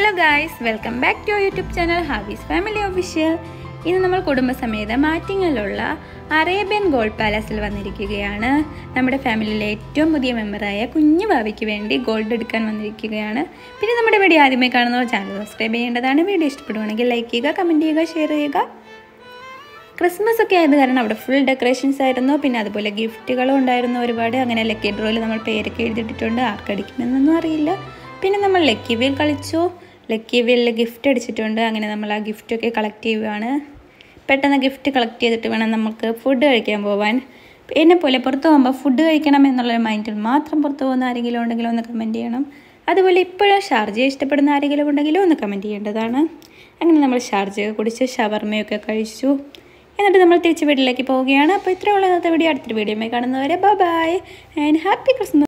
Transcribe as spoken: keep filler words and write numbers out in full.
Hello guys, welcome back to YouTube channel Habees family official. ഇന്ന് നമ്മൾ കുടുംബസമേതം ആറ്റിങ്ങലുള്ള അറേബ്യൻ ഗോൾഡ് പാലസിൽ വന്നിരിക്കുകയാണ്. നമ്മുടെ ഫാമിലിയിലെ ഏറ്റവും പുതിയ മെമ്പറായ കുഞ്ഞു ഭാവിക്ക് വേണ്ടി ഗോൾഡ് എടുക്കാൻ വന്നിരിക്കുകയാണ്. പിന്നെ നമ്മുടെ വീഡിയോ ആദ്യമേ കാണുന്നവർ ചാനൽ സബ്സ്ക്രൈബ് ചെയ്യേണ്ടതാണ്. വീഡിയോ ഇഷ്ടപ്പെടുവാണെങ്കിൽ ലൈക്ക് ചെയ്യുക, കമൻറ്റ് ചെയ്യുക, ഷെയർ ചെയ്യുക. ക്രിസ്മസ് ഒക്കെ ആയത് കാരണം അവിടെ ഫുൾ ഡെക്കറേഷൻസ് ആയിരുന്നു. പിന്നെ അതുപോലെ ഗിഫ്റ്റുകളും ഉണ്ടായിരുന്നു ഒരുപാട്. അങ്ങനെ ലക്കി ഡ്രോയിൽ നമ്മൾ പേരൊക്കെ എഴുതിയിട്ടുണ്ട്. ആർക്കടിക്കുമെന്നൊന്നും അറിയില്ല. പിന്നെ നമ്മൾ ലക്കി വീൽ കളിച്ചു. ലക്കി വീലിൽ ഗിഫ്റ്റ് അടിച്ചിട്ടുണ്ട്. അങ്ങനെ നമ്മൾ ആ ഗിഫ്റ്റൊക്കെ കളക്ട് ചെയ്യുകയാണ്. പെട്ടെന്ന് ഗിഫ്റ്റ് കളക്ട് ചെയ്തിട്ട് വേണം നമുക്ക് ഫുഡ് കഴിക്കാൻ പോകാൻ. എന്നെ പോലെ പുറത്ത് പോകുമ്പോൾ ഫുഡ് കഴിക്കണം എന്നുള്ളൊരു മൈൻഡിൽ മാത്രം പുറത്ത് പോകുന്ന ആരെങ്കിലും ഉണ്ടെങ്കിലും ഒന്ന് കമൻറ്റ് ചെയ്യണം. അതുപോലെ ഇപ്പോഴും ഷാർജ ഇഷ്ടപ്പെടുന്ന ആരെങ്കിലും ഉണ്ടെങ്കിലും ഒന്ന് കമൻറ്റ് ചെയ്യേണ്ടതാണ്. അങ്ങനെ നമ്മൾ ഷാർജയൊക്കെ കുടിച്ച് ഷവർമയൊക്കെ കഴിച്ചു. എന്നിട്ട് നമ്മൾ തിരിച്ച് വീട്ടിലേക്ക് പോവുകയാണ്. അപ്പോൾ ഇത്രയുള്ള ഇന്നത്തെ വീഡിയോ. അടുത്തൊരു വീഡിയോയുമായി കാണുന്നവരെ bye bye and happy Christmas.